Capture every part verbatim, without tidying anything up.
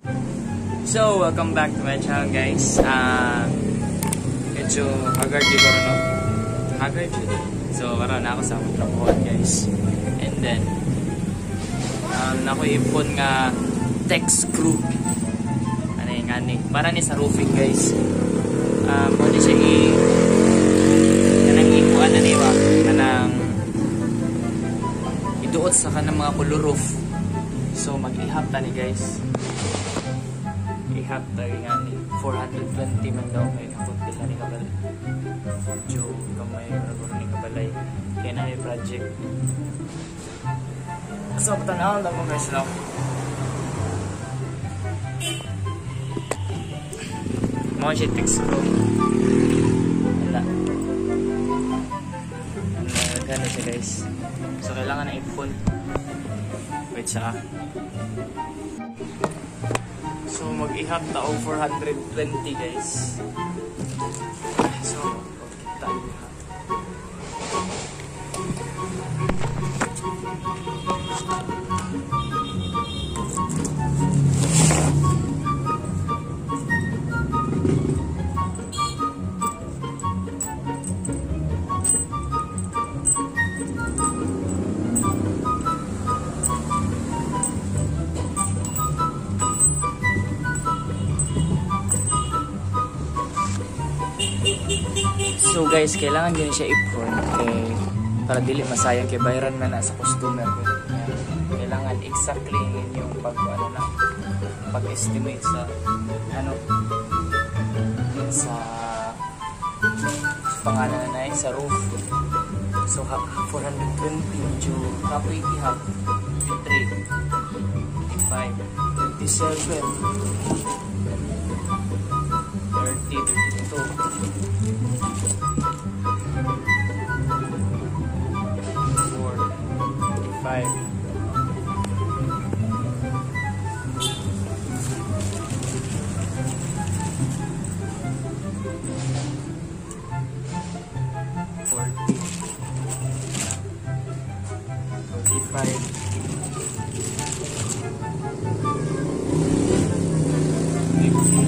So, welcome back to my channel, guys. Uh, medyo haggard yun ko, no? Haggard yun. So, para na ako sa akong trabahoan, guys. And then, um, naku ipon nga tech screw. Ano yung nga para ni sa roofing, guys. Um, ano siya i... Kanang ipuan na niwa. Kanang iduot sa kanang mga color roof. So, mag-ihap ta ni, guys. Ihap ta nga ni. four hundred twenty man daw may kapag ni kabalay. Medyo kamay maraguro ni kabalay. Kaya na yung project. So, patanawal lang mo, guys, lang. Mga siya text ko. Wala. Ano, gano'n siya, guys. So, kailangan na i-phone. Wait siya ah. So, mag-ihap na o four hundred twenty, guys. So, pagkita niya. So guys, kailangan din siya i-prune kay para dili masayang kay bayaran man na sa customer ko. Kailangan exactly yung pag ano na pag-estimate sa ano sa pangalan na sa roof. So four hundred twenty medyo kapoy ihap three five twenty-seven thirty thirty-two five forty forty-five fifty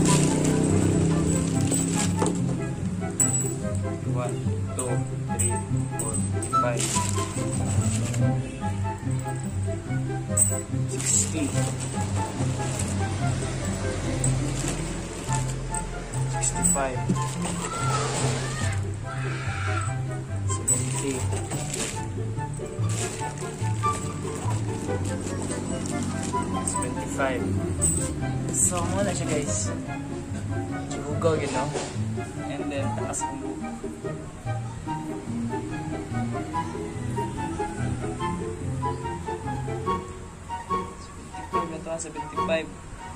one two three four five sixty sixty-five seventy seventy-five. So muna siya, guys. Chuhugaw yun, no? And then takas ang buo. seventy-five.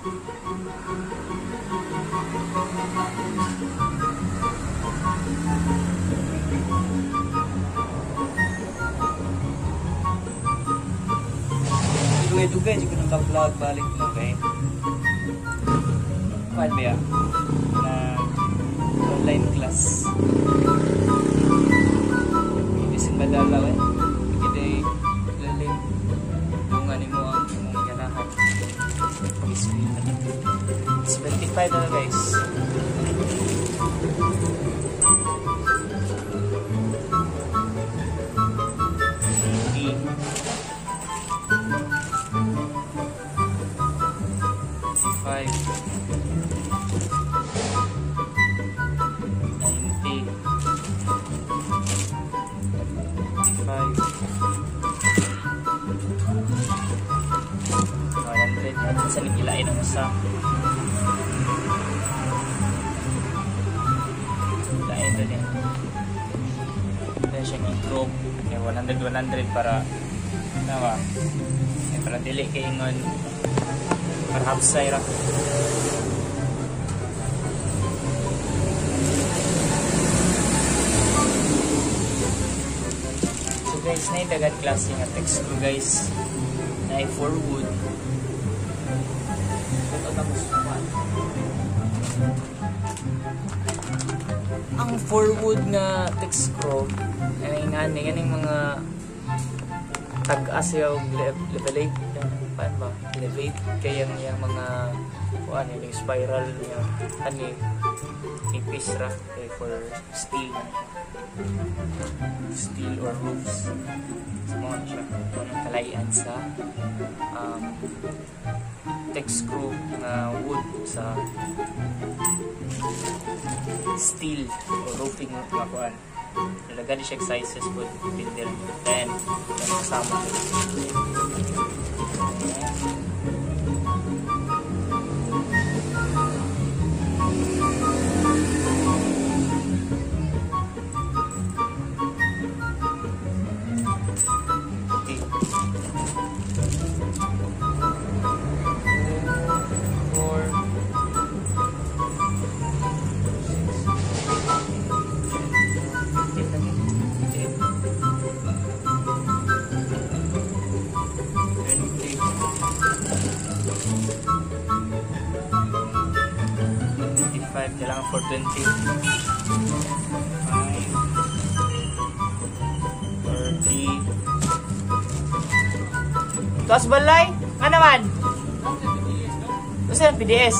Dugay-dugay jud nang ka-vlog balik mo kay. Kuan ba na online class. Hindi sin madala eh. Hindi lalim. Dungan nimo ang imong ganahan. seventy-five na, guys. eighty five ninety five one hundred. Sa nikilain ang usa. Lain doon yan. Then siya i-group. one hundred one hundred para nawa. Eh, para dili kay ingon para hapsay ra. So guys, na yung dagat klase nga text ko, guys. Na yung for wood. Ito na musuman. Ang for wood nga text ko ay nga nganing mga tag-as yung level eight. Paano ba? Elevate kaya yung mga ano yung spiral niya ano ipis ra eh, for steel steel or roofs mga siya mga kalayan sa um, tech screw na wood sa steel or roofing mga kuan nalagyan siya sizes po builder then yan kasama kailangan for twenty thirty Tuas balay? Nga naman? Basta yung P D S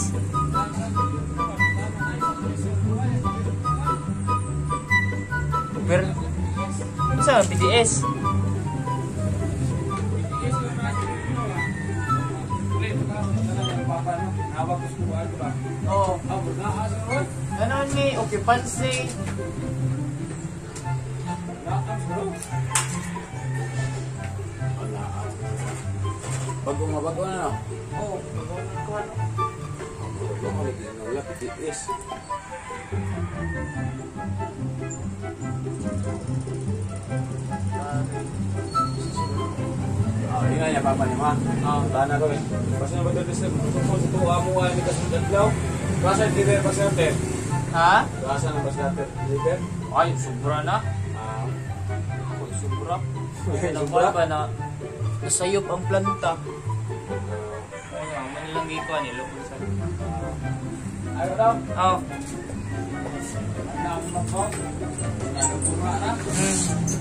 pero basta yung P D S oh, ganon ni occupancy. Bago mabago na no? Oo, bago ko ano. Bago mo lagi no ya P D S. Ah, ini nga papa ni ma. Ah, tana ko eh. Kasi na betul sa to amo wa ni kasundan daw. Kasi di ba pasyente? Ha? Gasa ng pasyente. Liver? Ay, sobra na. Ah, Ay, sobra. sobra ba na nasayop ang planta. Kaya, manilang giko ni Lupon sa. Ayo daw. Oh. Ano mo? Ano po na? Hmm.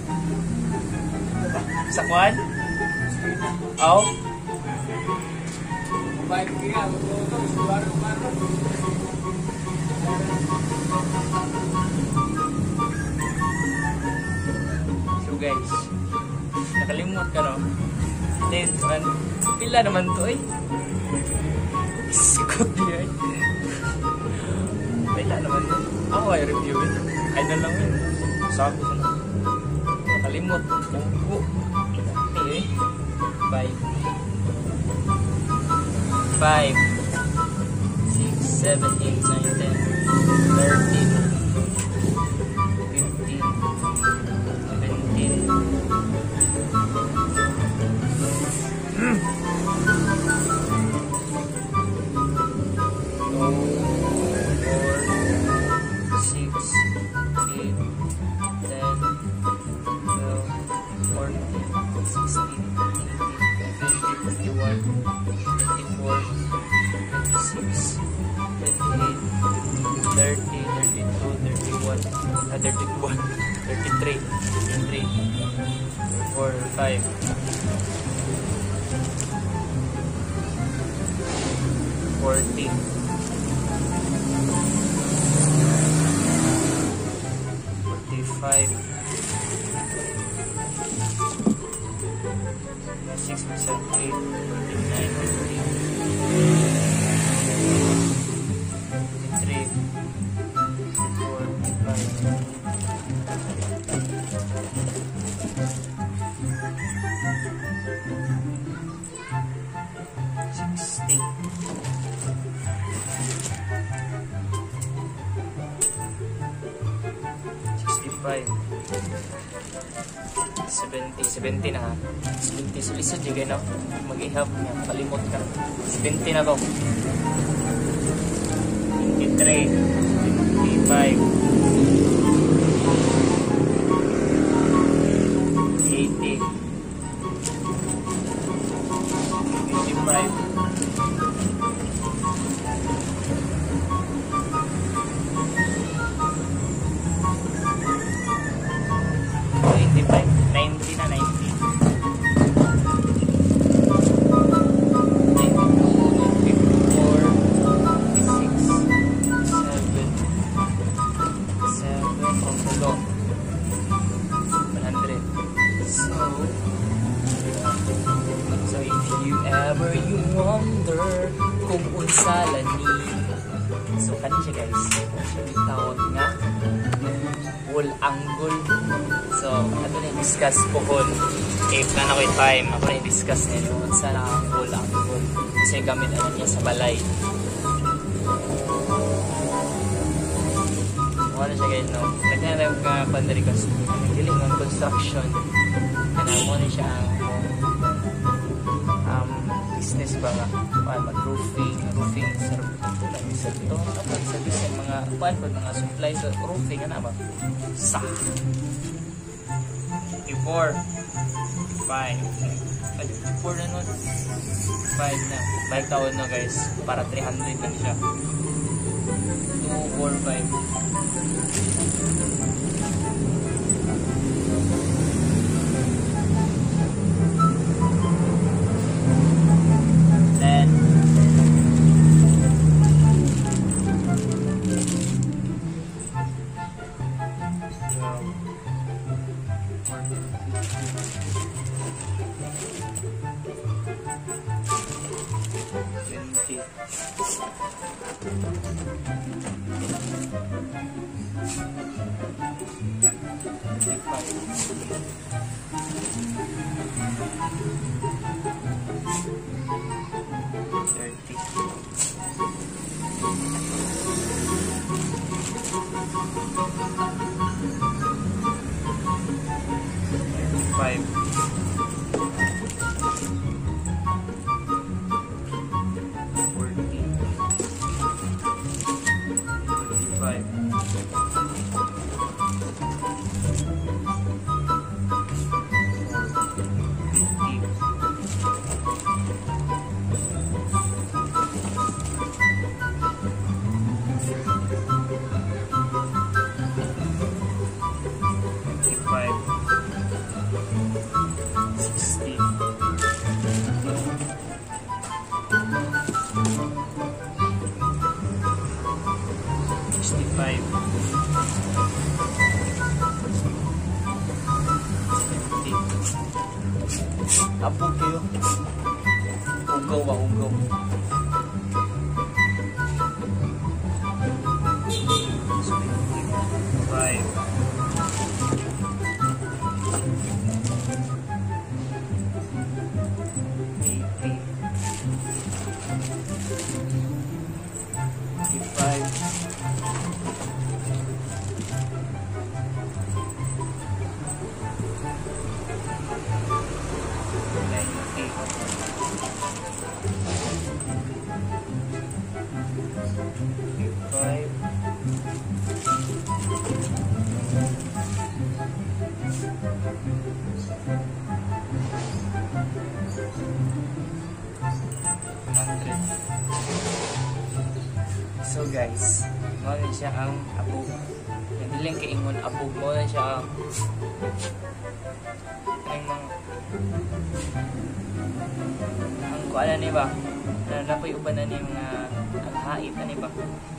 Sa kwan? Oh. Baik kaya mo to suwar ko maro. So guys, nakalimot ka no? Then, man, pila naman to eh. Sikot niya eh. Pila naman to. Ako ay review eh. Ay na lang yun. Sabi ko na. Nakalimot. Upo. Eh. Five. Five. Six, seven, eight, nine, ten. Thirteen. Fifteen. Seventeen. Mm. Four, six, eight, ten, twelve, fourteen, sixteen, eighteen, twenty, twenty-one, twenty-four, twenty-six, twenty-eight, thirty, thirty-two, thirty-one, ah, thirty-one, thirty-three, thirty-three, thirty-four, thirty-five. Forty. Forty-five. Six percent. Eight. Forty-nine. Forty. Forty-three. Forty-four. Forty-five. Sixty. Sixty-five. Seventy. Seventy na ha. Seventy. Sulisod yung gano'n. Mag-ihap niya. Kalimot ka. Seventy na to. Twenty-three. Twenty-five. Eighty. Twenty-five. Twenty-five. Ninety na ninety. Ninety-two. Ninety-four. kung unsa lani. So kani siya guys, tawag nga wall angle. So ato na discuss ko hon if na nakoy time ako na discuss nito unsa na ang wall angle kasi gamit ano niya sa balay. Wala siya guys, no? Nagkakaroon ka pandari kasi nagkiling ng construction. Kaya mo na siya ang um, business ba nga? Paano mag-roofing, roofing, service ito. At service yung mga, paano ba mga supplies sa roofing, ano ba? Sa! four, five, four na nun. five na. five taon na guys. Para three hundred na siya. two, four, five. Then twenty. Five. Forty. Forty-five. sixty-five. seventy. Apog kayo. Ugaw ba, ugaw. seventy-five. eighty. eighty-five. Five. Hundred. So guys, mo na siya ang abog. Nadiling kay ingon abog mo na siya ang ang mga ang kuala ni ba? Na napoy uban na ni mga ang hait ani ba?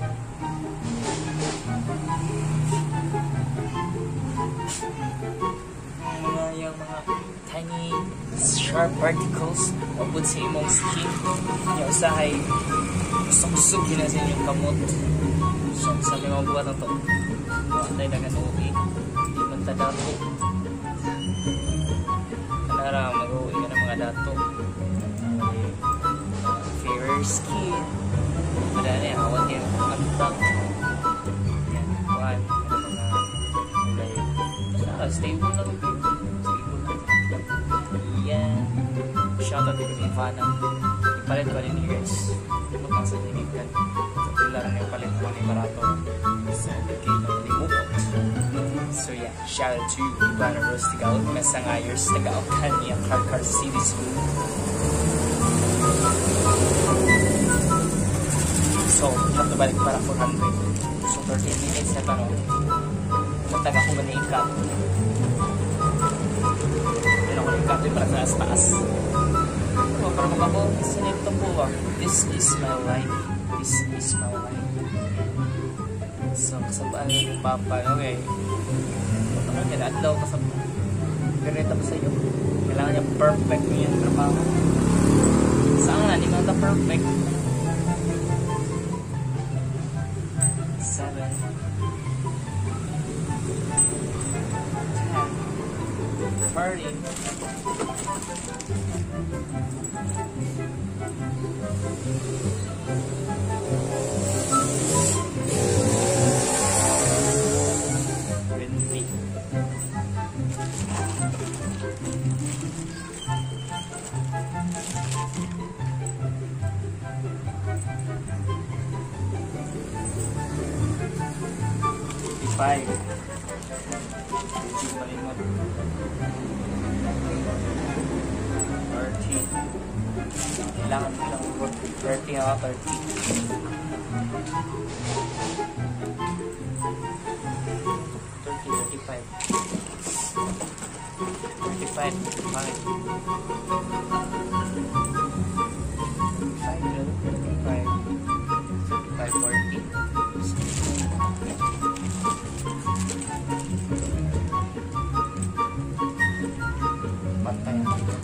Mga yung mga tiny sharp particles abot sa imong skin. Yung usahay usok-usok yun na sa inyong kamot. So, sa mga buwan na ito, buwan na gan-uwi. Hindi man ta dato. Kanara, mag-uwi ka ng mga dato. Uh, fairer skin. Madali, awan yung antang. Yan, buwan. Mga stable na rin. Stable na. Yan. Shoutout din kami Ivana. Ipalit ko rin ni guys. Ibot lang sa dinigan. So, pila rin yung palit ko ni Barato. So, okay, naglimukot. So, yeah. Shoutout to Ivana Rose Tagaot. Masangayers Tagaot. Kaniyang Karkar City School. So, have to balik para four hundred. So, thirteen minutes na tanong. Magtaga ko maniikat. Yan ako naikat yung para sa taas. So, para makapos sa nito po ah. This is my life. This is my life. So, kasabaan yung papa. Okay. Ano yan? Adlaw kasabaan. Ganito ko sa iyo. Kailangan niya perfect mo yung trabaho. Saan nga? Hindi ka na perfect. thirty-five. Hindi malimot. thirty. Kailangan mo lang work. thirty nga, thirty. thirty, thirty-five. thirty-five, thirty-five. thirty-five, thirty-five, forty. Pantay.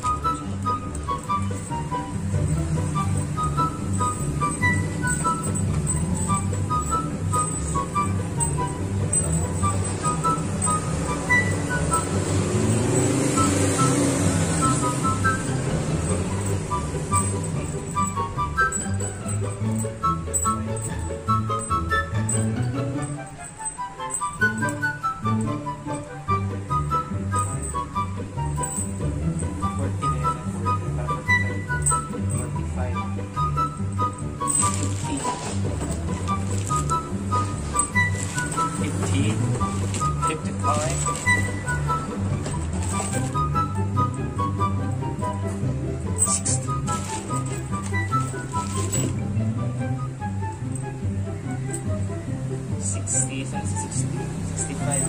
sixty, sixty, sixty-five.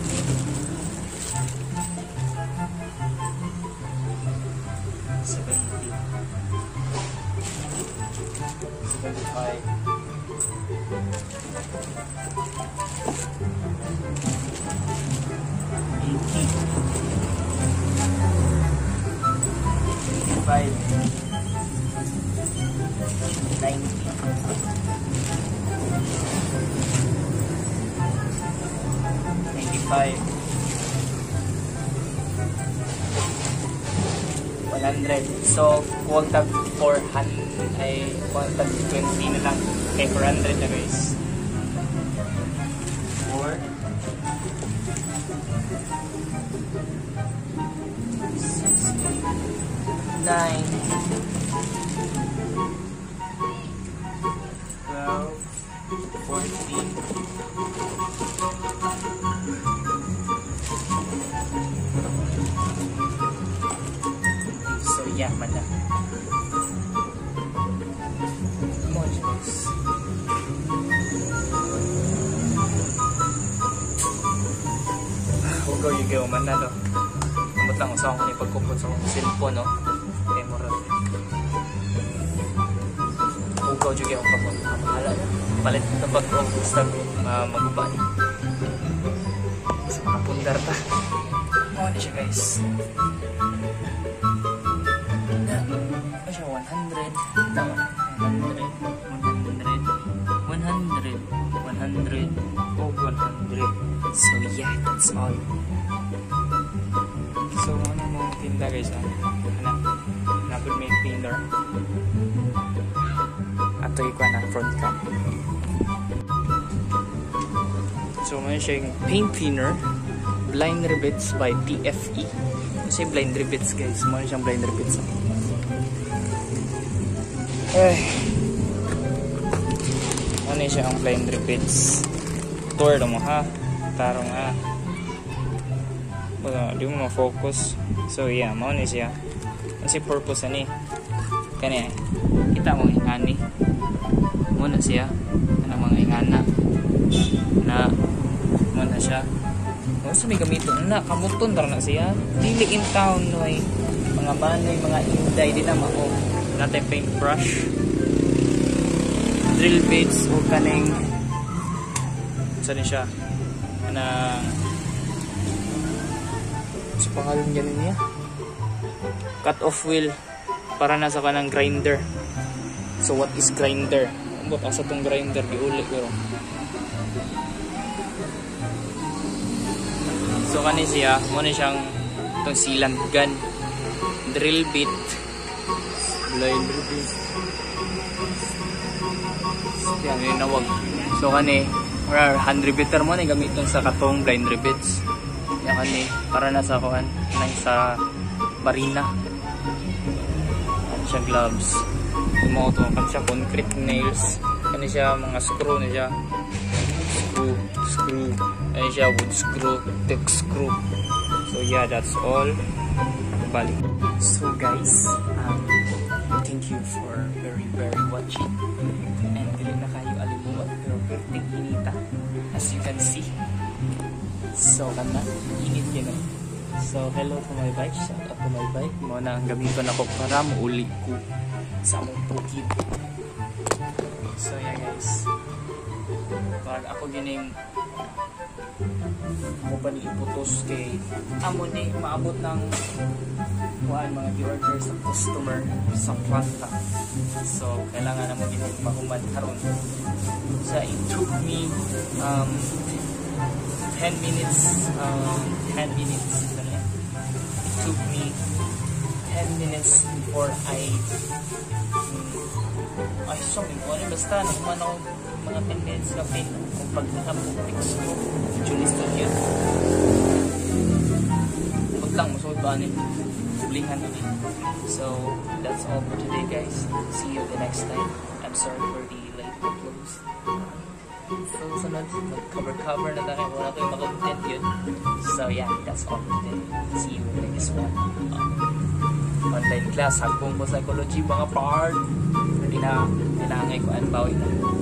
seventy. seventy-five. eighty. eighty-five. ninety. ninety-five. one hundred. So, huwag tag four hundred ay huwag tag twenty na lang. Okay, four hundred na guys. four. six, eight, nine. twelve. fourteen. So yeah, mana. Come on, guys. Huwag yung gawa man na, no? Namutang usaw ko ni pagkupot sa cellphone, no? Kaya moral. Huwag yung gawa kapot. Mahala na. Palit na pag-upot. Basta uh, mag-uban. Basta makapundar pa. Ano siya, guys? one hundred, one hundred, one hundred, one hundred, oh one hundred. So yeah, that's all. So ano mo tinda guys, ah? Ano? Nabod may thinner. Ato ikaw na front cam. So ano siya yung paint thinner, blind rivets by T F E. Kasi blind rivets guys, ano siyang blind rivets. Ay. Ano siya ang blind rivets? Tour mo ha. Tarong ha. Wala, di mo ma-focus. So yeah, mao ni siya. Kasi purpose ani. Kani kita mo ingani. Muna siya. Ano mga ingana. Na muna siya. O sa may gamiton na kamuton tar na siya. Dili in town no ay mga manoy, mga inday din na mao. Natin paintbrush, drill bits o kaning saan siya na sa pangalan ganun niya cut off wheel para nasa kanang grinder. So what is grinder? Ambot asa tong grinder giuli pero so kani siya mo ni siyang tong sealant gun, drill bit, blind rivets. Yan yung nawag. So kani, hand riveter mo na gamiton sa katong blind rivets. Yan kani, para na sa kuhan, nang sa barina. Yan siya gloves. Yung mga ito, kan siya concrete nails. Kani siya mga screw na siya. Screw. screw, screw. Ayun siya, wood screw, tech screw. So yeah, that's all. Balik. So guys, um, thank you for very very watching. And dili na kayo alimuot, pero perting hinita. As you can see. So kana, init yun eh. So hello to my bike, shout out to my bike. Mo na ang gamiton ako para mauli ko sa among bukid. So yeah guys, pag ako gining mo pa ni iputos kay amo ni maabot ng kuan mga gi-order sa customer sa planta. So kailangan na mo gining mahuman karon. So it took me um ten minutes um ten minutes it took me ten minutes before I um, ay sorry ko ano basta naman ako mga ten minutes na pin kung pagkakapag-fix ko Junis to yun huwag lang masod ba ni blingan na din. So that's all for today guys, see you the next time. I'm sorry for the late uploads. So sunod mag-cover-cover na tayo wala ko yung mag-content yun. So yeah, that's all for today, see you in the next one. uh, online class hagbong ko psychology mga part hindi na kailangan ko anbawin na